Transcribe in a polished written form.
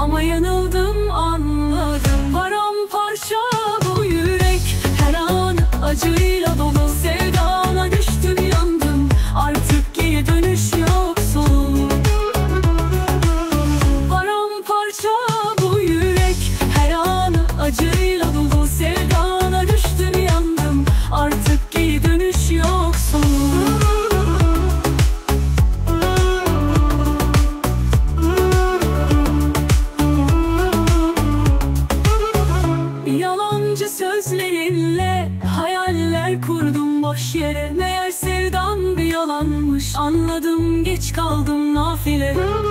ama yanıldım anladım. Paramparça bu yürek, her an acıyla dolu. Sevdana düştüm yandım, artık geri dönüş yok son. Paramparça bu yürek, her an acıyla dolu. Sevdana düştüm yandım, artık geri dönüş yok son. Yalancı sözlerinle hayaller kurdum boş yere. Meğer sevdam bir yalanmış, anladım geç kaldım nafile.